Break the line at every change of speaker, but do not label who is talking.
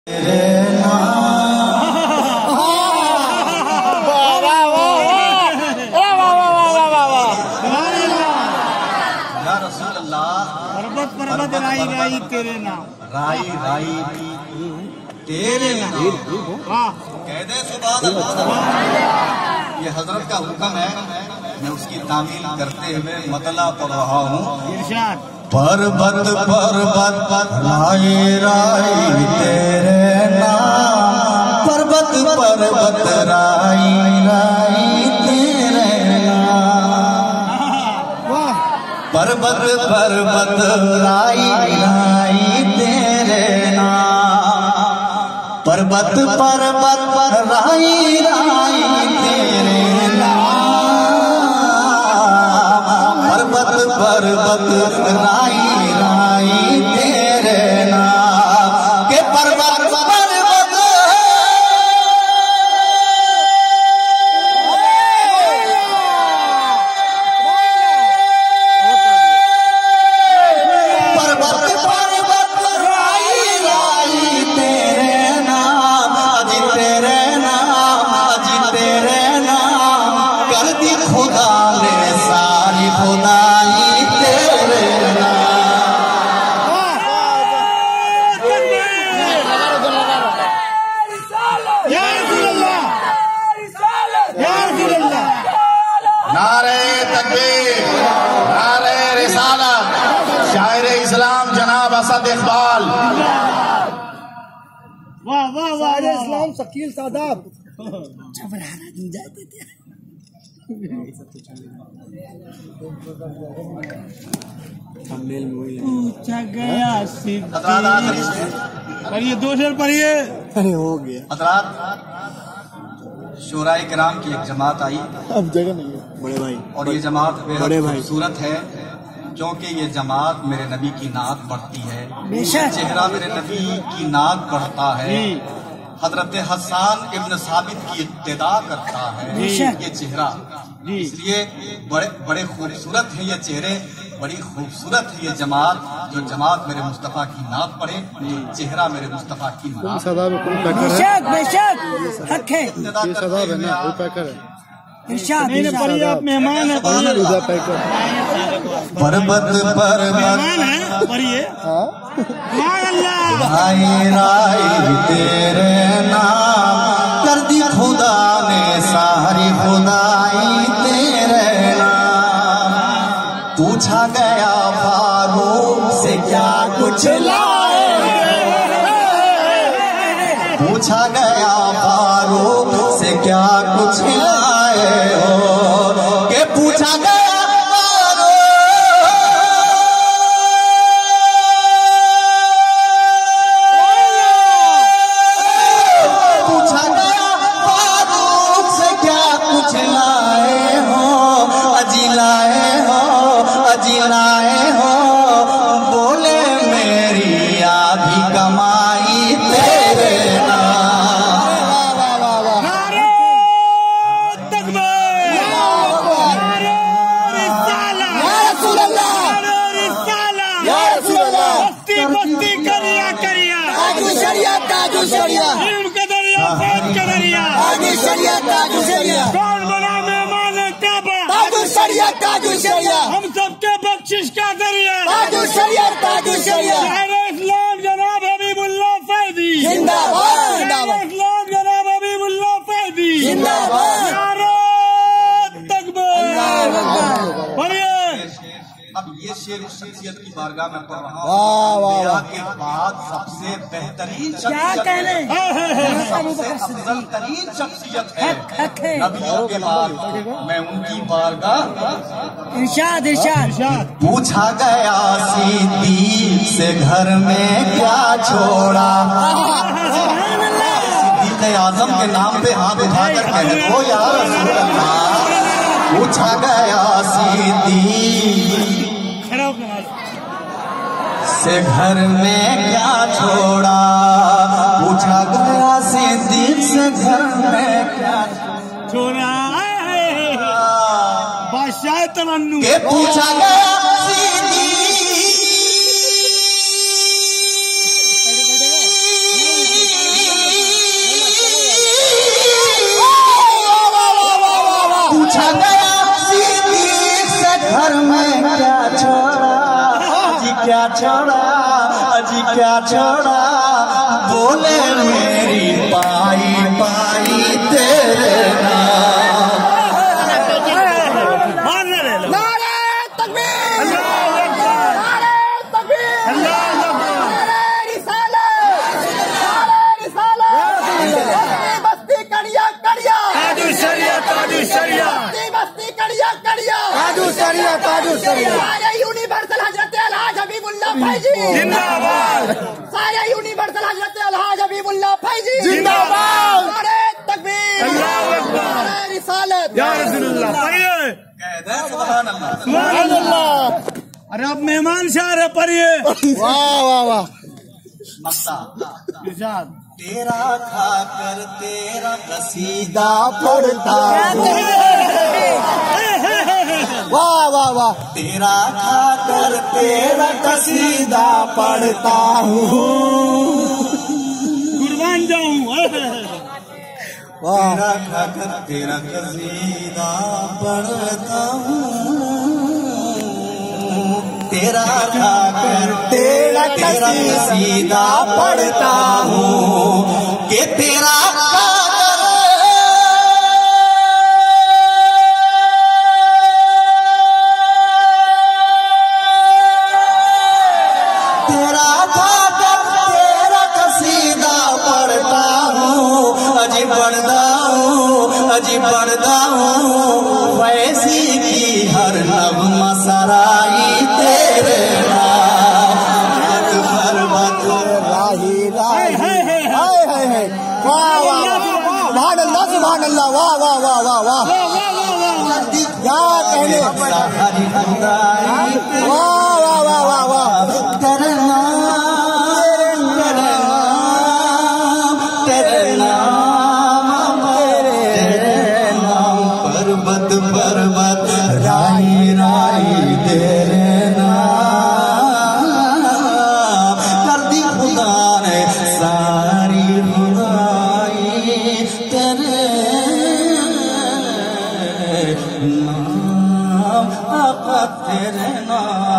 पर्वत राई राई तेरे नाम,
राई राई तेरे नाम। कह दे सुभान अल्लाह। ये हजरत का हुक्म है, मैं उसकी तामील करते हुए मतला पढ़ रहा हूँ। पर्वत पर्वत राई राई तेरे नाम, पर्वत पर्वत राई राई तेरे नाम, पर्वत पर्वत राई राई तेरे नाम, पर्वत पर्वत राई राई तेरे नाम, पर्वत पर्वत राई राई तेरे नाम, के पर्वत पर्वत पर्वत पर्वत राई राई तेरे नाम, अजी तेरे नाम, अजी तेरे नाम, कर दी खुदा ने सारी खुदाई तेरे नाम। नारे तकबीर, नारे रिसालत, शायर इस्लाम जनाब असद इकबाल।
वाह वाह वाह,
इस्लाम शकील सादाब।
पूछा गया पढ़िए, दो शेर पढ़िए।
अरे हो गया।
हजरात, शोराए किराम की एक जमात आई,
अब जगह नहीं है बड़े भाई,
और ये जमात
बड़े
बेहद
भाई।
खूबसूरत है, क्योंकि ये जमात मेरे नबी की नात पढ़ती है।
बेशक।
चेहरा मेरे नबी की नात पढ़ता है। हजरत हसन इब्न साबित की इब्तिदा करता है ये चेहरा। इसलिए बड़े बड़े खूबसूरत है ये चेहरे, बड़ी खूबसूरत है ये जमात, जो जमात मेरे मुस्तफा की नात पढ़े, जो चेहरा मेरे मुस्तफा की नात।
सदाब
बेशक बेशक हक है,
ये सदाब है ना, वो पैकर है।
इरशाद
पढ़िए, आप मेहमान है,
पूजा पैकर।
पर्वत पर्वत
पढ़िए।
राई राई तेरे नाम, कर दी खुदा ने सारी खुदाई तेरे नाम। पूछा गया फारूक से क्या कुछ लाए, पूछा गया फारूक से क्या कुछ लाए हो, के पूछा गया लाए हो, बोले मेरी आधी कमाई तेरे नाम।
नारे तकबीर, नारे रिसालत,
या रसूल अल्लाह,
नारे रिसालत,
या रसूल अल्लाह।
बस्ती बस्ती करिया करिया,
ताजु शरिया, ताजु शरिया,
इल्म का दरिया, फैज का दरिया,
ताजु शरिया, ताजु शरिया,
कौन बना मेहमान काबा,
ताजु शरिया, ताजु शरिया,
हम सबके बख्शिश का दरिया,
ताजु शरिया, ताजु शरिया।
शायर इस्लाम जनाब हबीबुल्लाह फैदी
जिंदाबाद,
शायर
जिंदाबाद,
इस्लाम जनाब हबीबुल्लाह फैदी
जिंदाबाद।
नारे तकबीर, पढ़िए।
अब ये शेर शख्सियत की बारगाह में पढ़ रहा
वाह,
हूँ।
वाह,
मेरा
वाह।
के बाद सबसे बेहतरीन
क्या
शख्सियत
कहने,
है, सबसे अफजल तरीन शख्सियत है
हक है।
नबियों के बाद मैं उनकी बारगाह।
इरशाद इरशाद।
पूछा गया सिद्दीक से घर में क्या छोड़ा, सिद्दीक आजम के नाम पे हाथ उठाकर कह दो या रसूल अल्लाह। पूछा गया सिद्दीक से घर में क्या छोड़ा, पूछा गया सिद्दीक से घर में क्या
छोड़ा, बादशाह तमन्नू
के पूछा गया सिद्दीक घर में क्या छोड़ा, अजी क्या छोड़ा, अजी क्या छोड़ा, बोले मेरी पाई पाई तेरे नाम।
नारे तकबीर, नारे तकबीर, नारे रिसालत, नारे रिसालत। बस्ती कड़िया कड़िया,
ताजू शरिया
बस्ती कड़िया कड़िया, ताजू शरिया। सारे यूनिवर्सल हजरत अलहाज हबीबुल्लाह फैजी
जिंदाबाद,
सारे यूनिवर्सल हजरत अलहाज हबीबुल्लाह फैजी जिंदाबाद। नारे तकबीर,
अल्लाहू अकबर,
नारे रिसालत,
या रसूलुल्लाह। पढ़िए
सुभान अल्लाह।
सुभान अल्लाह।
अरे अब मेहमान शाह है, पढ़िए।
वाह वाह वाह।
मक्ता
इरशाद।
तेरा खाकर तेरा कसीदा
पढ़ता वाह वाह वाह।
तेरा खाकर तेरा कसीदा पढ़ता हूँ,
कुर्बान जाऊं।
तेरा खाकर तेरा कसीदा पढ़ता हूँ, तेरा खाकर
तेरा
कसीदा पढ़ता हूँ, कि तेरा अजी पढ़ता हूँ, वैसी की हर नग़्मा सराई तेरे नाम।
राही राही हाय हाय हाय। वाह वाह सुभान अल्लाह, सुभान अल्लाह। वाह वाह वाह वाह वाह। क्या कहने। वाह वाह वाह वाह वाह।
तेरे नाम, तेरे नाम, तेरे नाम, पर्वत पर्वत राई राई तेरे नाम। कर दी खुदा ने सारी खुदाई तेरे नाम, आका तेरे नाम।